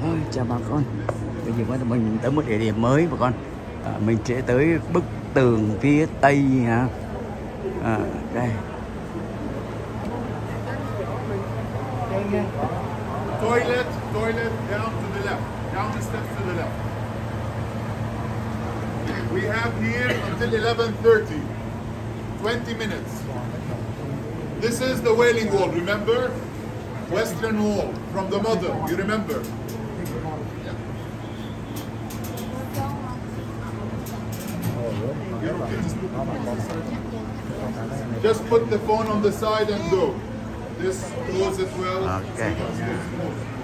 Ôi, chào bà con. Bây giờ mình tới một địa điểm mới bà con. Mình sẽ tới bức tường phía tây ha. Đây. Toilet down to the left, down the steps to the left. We have here until 11:30, 20 minutes. This is the Wailing Wall, remember? Western Wall from the mother, you remember? Just put the phone on the side and go. This close it well. Okay.